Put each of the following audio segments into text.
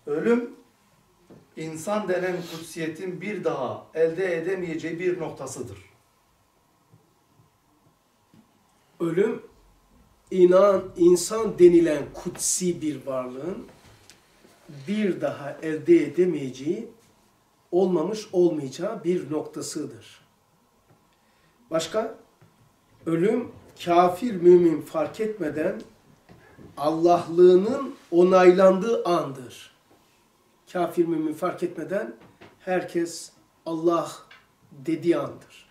Ölüm, insan denen kutsiyetin bir daha elde edemeyeceği bir noktasıdır. Ölüm, insan denilen kutsi bir varlığın bir daha elde edemeyeceği, olmamış olmayacağı bir noktasıdır. Başka? Ölüm, kafir mümin fark etmeden Allah'lığının onaylandığı andır. Kafir mümin fark etmeden herkes Allah dediği andır.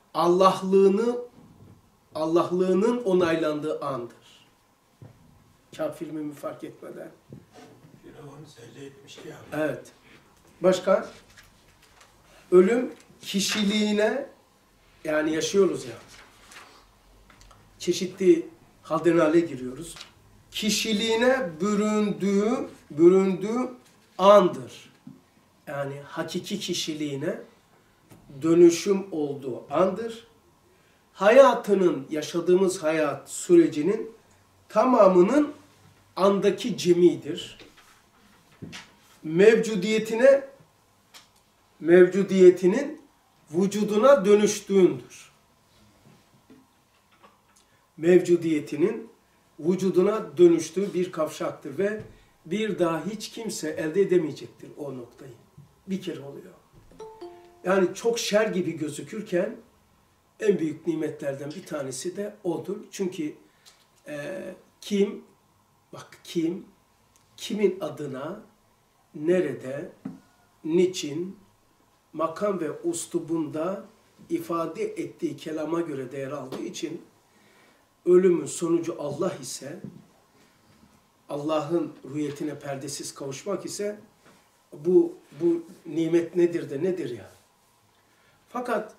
Allah'lığının onaylandığı andır. Kafir mümin fark etmeden. Firavun secde etmişti ya. Evet. Başka? Ölüm kişiliğine, yani yaşıyoruz ya, çeşitli halden hale giriyoruz. Kişiliğine büründüğü andır. Yani hakiki kişiliğine dönüşüm olduğu andır. Hayatının, yaşadığımız hayat sürecinin tamamının andaki cemidir. Mevcudiyetinin vücuduna dönüştüğündür. Mevcudiyetinin vücuduna dönüştüğü bir kavşaktır ve bir daha hiç kimse elde edemeyecektir o noktayı. Bir kere oluyor. Yani çok şer gibi gözükürken en büyük nimetlerden bir tanesi de odur. Çünkü kimin adına, nerede, niçin, makam ve uslubunda ifade ettiği kelama göre değer aldığı için ölümün sonucu Allah ise, Allah'ın rüyetine perdesiz kavuşmak ise bu nimet nedir de nedir ya. Fakat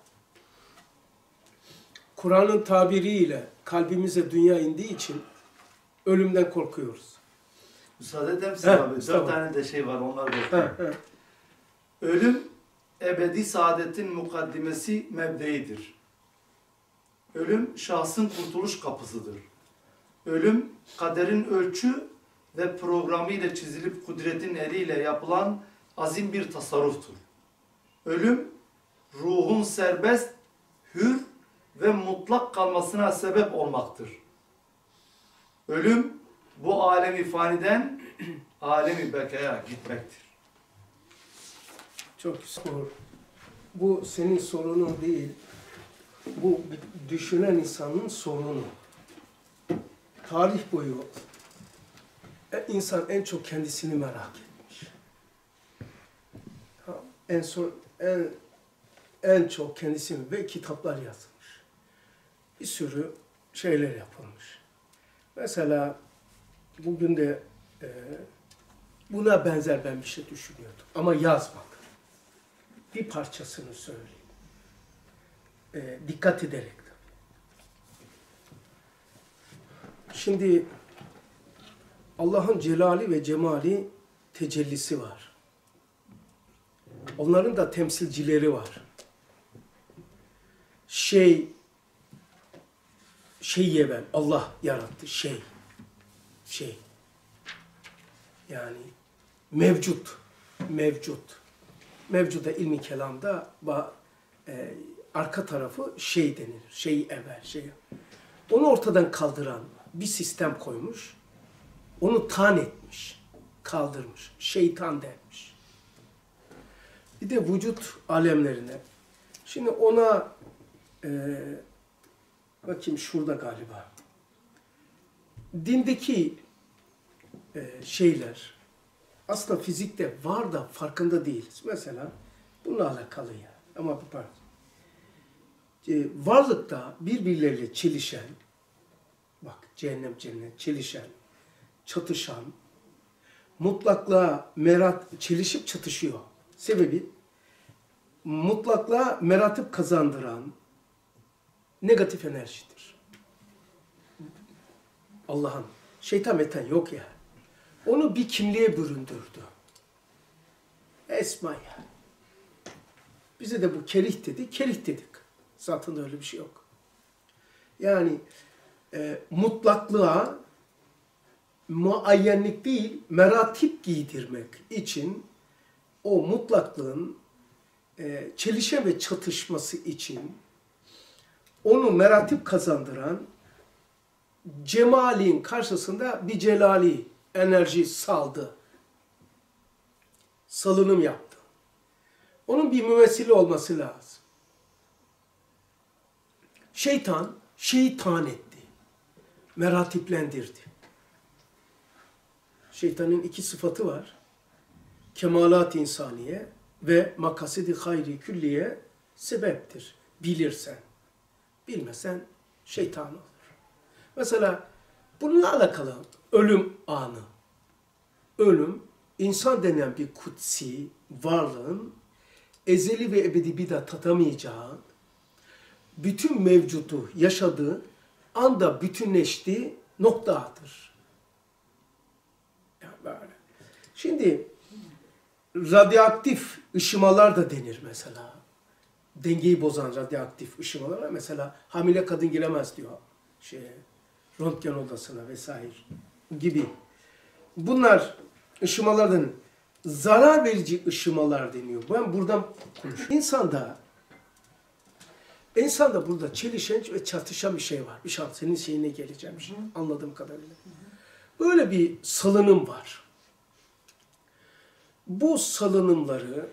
Kur'an'ın tabiriyle kalbimize dünya indiği için ölümden korkuyoruz. Müsaade eder misin abi? 4 tane de şey var, onlar da. Ölüm, ebedi saadetin mukaddimesi mebdeidir. Ölüm, şahsın kurtuluş kapısıdır. Ölüm, kaderin ölçü ve programı ile çizilip kudretin eliyle yapılan azim bir tasarruftur. Ölüm, ruhun serbest, hür ve mutlak kalmasına sebep olmaktır. Ölüm, bu alemi faniden alemi bekaya gitmektir. Çok güzel. Bu senin sorunun değil, bu düşünen insanın sorunu. Tarih boyu insan en çok kendisini merak etmiş. En çok kendisini ve kitaplar yazılmış. Bir sürü şeyler yapılmış. Mesela bugün de buna benzer ben bir şey düşünüyordum ama yazmadım. Bir parçasını söyleyeyim. Dikkat ederek. Şimdi Allah'ın celali ve cemali tecellisi var. Onların da temsilcileri var. Şey evvel Allah yarattı. Şey. Yani mevcut. Mevcuda ilmi kelamda arka tarafı şey denilir. Şey evvel, şey. Onu ortadan kaldıran bir sistem koymuş. Onu tan etmiş. Kaldırmış. Şeytan dermiş. Bir de vücut alemlerine. Şimdi ona bakayım şurada galiba. Dindeki şeyler aslında fizikte var da farkında değiliz. Mesela bununla alakalı ya. Ama bu part. Varlıkta birbirleriyle çelişen, bak cehennem cennet, çelişen, çatışan, mutlaklığa çelişip çatışıyor. Sebebi mutlaklığa meratip kazandıran negatif enerjidir. Allah'ın şeytan metan yok ya. Onu bir kimliğe büründürdü. Esma ya. Bize de bu kerih dedi, kerih dedik. Zaten öyle bir şey yok. Yani mutlaklığa muayyenlik değil, meratip giydirmek için o mutlaklığın çelişe ve çatışması için onu meratip kazandıran cemalin karşısında bir celali enerji saldı. Salınım yaptı. Onun bir mümessili olması lazım. Şeytan şeyi tan etti. Meratiplendirdi. Şeytanın iki sıfatı var. Kemalat insaniye ve makasidi hayri külliye sebeptir. Bilirsen. Bilmesen şeytan olur. Mesela bununla alakalı ölüm anı. Ölüm, insan denen bir kutsi varlığın ezeli ve ebedi bir daha tatamayacağı, bütün mevcudu yaşadığı anda bütünleştiği noktadır. Yani böyle. Şimdi radyoaktif ışımalar da denir mesela. Dengeyi bozan radyoaktif ışımalar. Mesela hamile kadın giremez diyor röntgen odasına vesaire gibi. Bunlar ışımalardan zarar verici ışımalar deniyor. Ben buradan konuşuyorum. İnsanda burada çelişen ve çatışan bir şey var. Bir şey, senin şeyine geleceğim. Anladığım kadarıyla. Böyle bir salınım var. Bu salınımları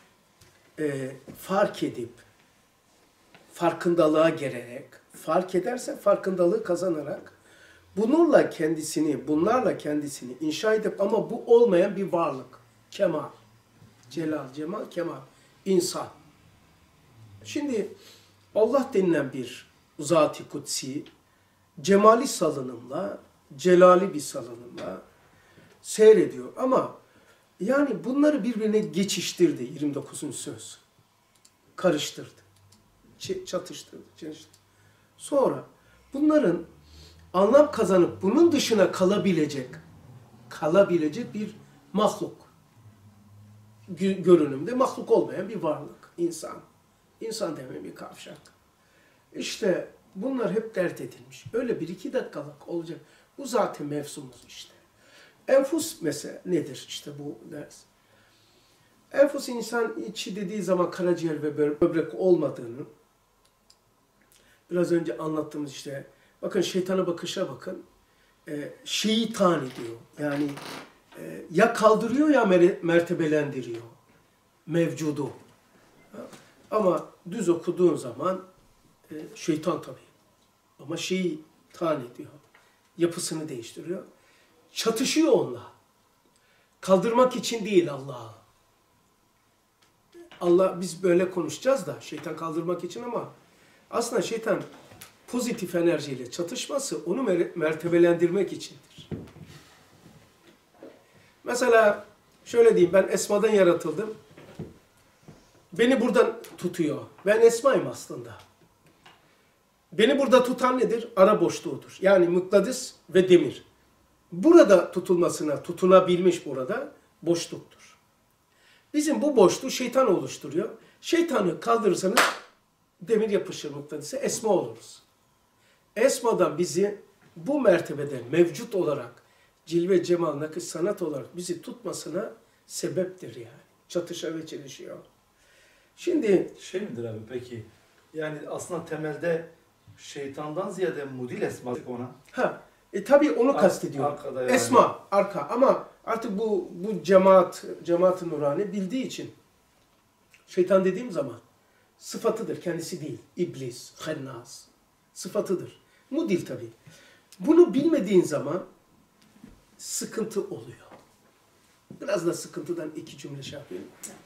fark edip, farkındalığa gelerek, fark ederse farkındalığı kazanarak, bunlarla kendisini inşa edip ama bu olmayan bir varlık. Kemal. Celal, cemal, kemal. İnsan. Şimdi Allah denilen bir zat-ı kutsi, cemali salınımla, celali bir salınımla seyrediyor. Ama yani bunları birbirine geçiştirdi 29. söz. Karıştırdı. Çatıştırdı. Sonra bunların anlam kazanıp bunun dışına kalabilecek bir mahluk. Görünümde mahluk olmayan bir varlık. İnsan. İnsan demeyen bir kavşak. İşte bunlar hep dert edilmiş. Öyle 1-2 dakikalık olacak. Bu zaten mevzumuz işte. Enfus mesela nedir işte bu ders? Enfus insan içi dediği zaman karaciğer ve böbrek olmadığını biraz önce anlattığımız işte bakın şeytana bakışa bakın. Şeyi tan ediyor. Yani ya kaldırıyor ya mertebelendiriyor. Mevcudu. Ama düz okuduğun zaman şeytan tabii. Ama şeyi tan ediyor. Yapısını değiştiriyor. Çatışıyor onunla. Kaldırmak için değil Allah'a. Allah biz böyle konuşacağız da şeytan kaldırmak için ama aslında şeytan pozitif enerjiyle çatışması onu mertebelendirmek içindir. Mesela şöyle diyeyim ben Esma'dan yaratıldım. Beni buradan tutuyor. Ben Esma'yım aslında. Beni burada tutan nedir? Ara boşluğudur. Yani mıknatıs ve demir. Burada tutunabilmiş burada boşluktur. Bizim bu boşluğu şeytan oluşturuyor. Şeytanı kaldırırsanız demir yapışır mıknatısa, Esma oluruz. Esma'dan bizi bu mertebede mevcut olarak cilve, cemal, nakış, sanat olarak bizi tutmasına sebeptir yani. Çatışa ve çelişiyor. Şimdi Şey midir abi peki? Yani aslında temelde şeytandan ziyade mudil esma ona. Tabii onu kastediyor. Arkada yani. Esma, arka ama artık bu cemaat-ı nurani bildiği için şeytan dediğim zaman sıfatıdır, kendisi değil. İblis, hennas sıfatıdır. Mudil tabii. Bunu bilmediğin zaman sıkıntı oluyor. Biraz da sıkıntıdan 2 cümle şey yapayım.